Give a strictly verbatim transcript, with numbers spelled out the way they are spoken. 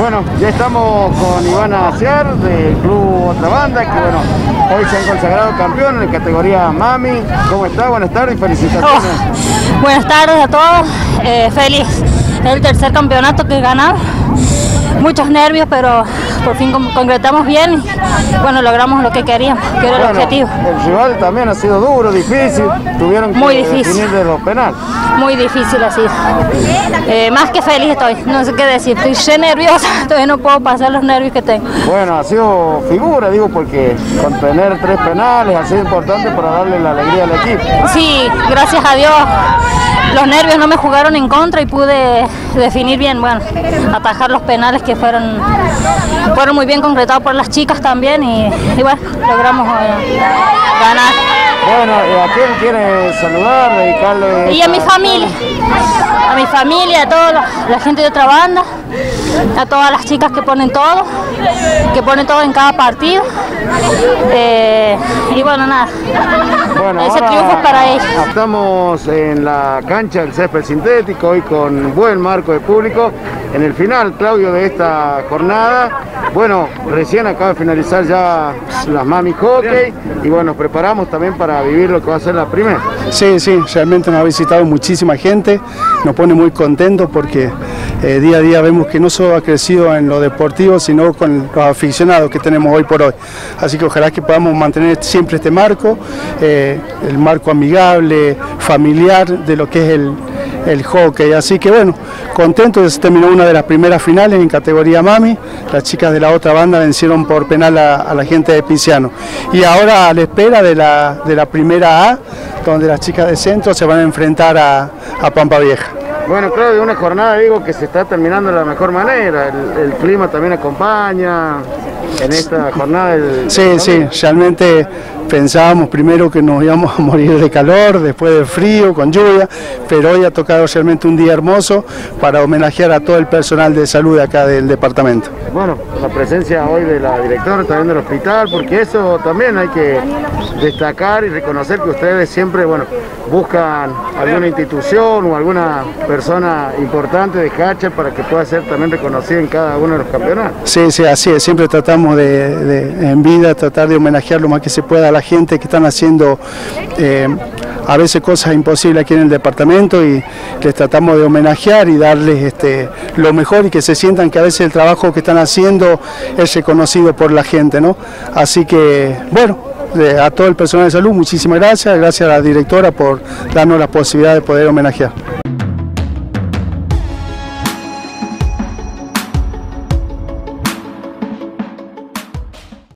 Bueno, ya estamos con Ivana Aciar del Club Otra Banda, que bueno, hoy se han consagrado campeón en la categoría Mami. ¿Cómo está? Buenas tardes y felicitaciones. Oh, buenas tardes a todos, eh, feliz. Es el tercer campeonato que he ganado. Muchos nervios, pero por fin concretamos bien y bueno, logramos lo que queríamos, que era bueno, el objetivo. El rival también ha sido duro, difícil, tuvieron que Muy difícil. definir de los penales. Muy difícil así. Eh, más que feliz estoy, no sé qué decir, estoy re nerviosa, todavía no puedo pasar los nervios que tengo. Bueno, ha sido figura, digo, porque con tener tres penales ha sido importante para darle la alegría al equipo. Sí, gracias a Dios. Los nervios no me jugaron en contra y pude definir bien, bueno, atajar los penales que fueron, fueron muy bien concretados por las chicas también y, y bueno, logramos eh, ganar. Bueno, ¿a quién quiere saludar, dedicarle? Y a mi familia, a mi familia, a toda la, la gente de Otra Banda, a todas las chicas que ponen todo, que ponen todo en cada partido. Eh, y bueno, nada, bueno, ese triunfo es para ellos. Estamos en la cancha del césped sintético, hoy con buen marco de público. En el final, Claudio, de esta jornada, bueno, recién acaba de finalizar ya las Mami Hockey y bueno, nos preparamos también para vivir lo que va a ser la primera. Sí, sí, realmente nos ha visitado muchísima gente, nos pone muy contentos porque eh, día a día vemos que no solo ha crecido en lo deportivo, sino con los aficionados que tenemos hoy por hoy. Así que ojalá que podamos mantener siempre este marco, eh, el marco amigable, familiar de lo que es el, el hockey. Así que bueno, contentos, se terminó una de las primeras finales en categoría Mami, las chicas de la Otra Banda vencieron por penal a, a la gente de Pinciano. Y ahora a la espera de la, de la primera A, donde las chicas de centro se van a enfrentar a, a Pampa Vieja. Bueno, creo que una jornada, digo, que se está terminando de la mejor manera, el, el clima también acompaña en esta jornada. El, sí, el sí, realmente pensábamos primero que nos íbamos a morir de calor, después de frío, con lluvia, pero hoy ha tocado realmente un día hermoso para homenajear a todo el personal de salud de acá del departamento. Bueno, la presencia hoy de la directora también del hospital, porque eso también hay que destacar y reconocer que ustedes siempre, bueno, buscan alguna institución o alguna persona importante de Hatcher para que pueda ser también reconocida en cada uno de los campeonatos. Sí, sí, así es, siempre tratamos de, de en vida, tratar de homenajear lo más que se pueda a la gente que están haciendo eh, a veces cosas imposibles aquí en el departamento y les tratamos de homenajear y darles este, lo mejor y que se sientan que a veces el trabajo que están haciendo es reconocido por la gente, ¿no? Así que, bueno, a todo el personal de salud, muchísimas gracias, gracias a la directora por darnos la posibilidad de poder homenajear.